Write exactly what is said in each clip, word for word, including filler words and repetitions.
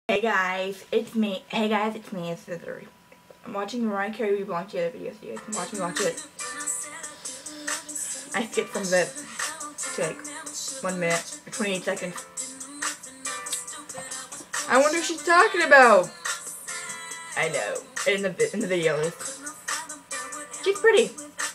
Hey guys, it's me. Hey guys, it's me, it's Scissory. I'm watching Mariah Carey Reblanched the other video, so you guys can watch me watch it. I skipped some of it to like one minute or twenty-eight seconds. I wonder what she's talking about. I know. In the in the video, she's pretty.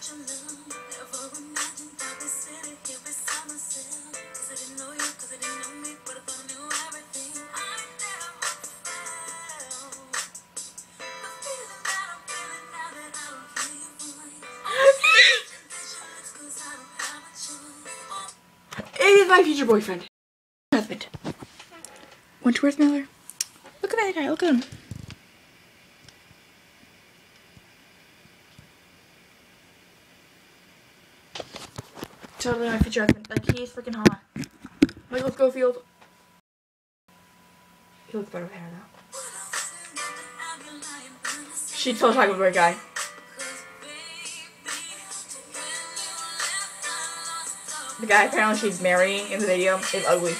It is my future boyfriend. Husband. Wentworth Miller. Look at that guy, look at him. Totally my future husband. Like, he's freaking hot. Michael Scofield. He looks better with hair now. She's totally talking with the right guy. The guy apparently she's marrying in the video is ugly.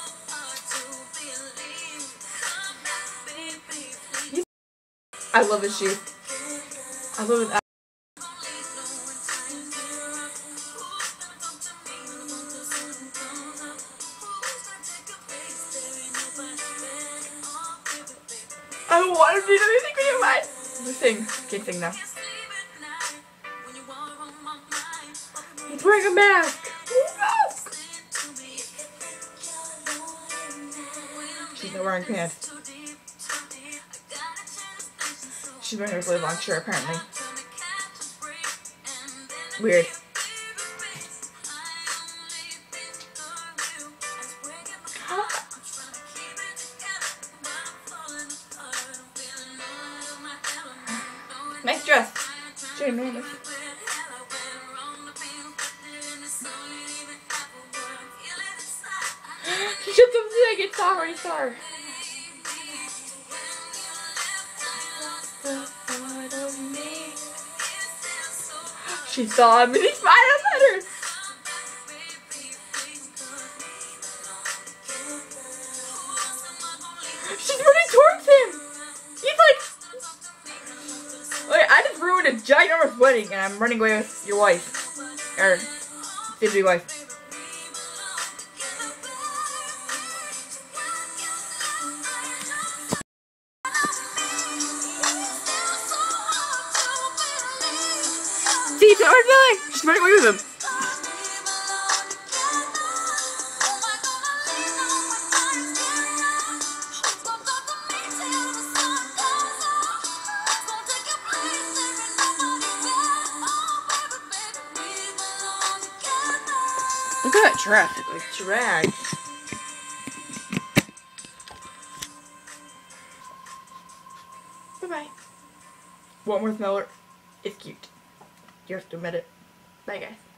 I love his shoe. I love his. I don't want to do anything video, man. Let's sing. Can't sing now. He's wearing a mask. Mask. She's not wearing pants. She's wearing a really long shirt, apparently. Weird. Nice dress. She made it. She should come to the guitar and star. She saw him and he smiled at her. She's running towards him. He's like, like I just ruined a ginormous wedding and I'm running away with your wife. Or, soon-to-be wife. See, it's already going. She's running away with him. Look at that traffic, like drag. Bye bye. Wentworth Miller is cute. You have to admit it. Bye guys.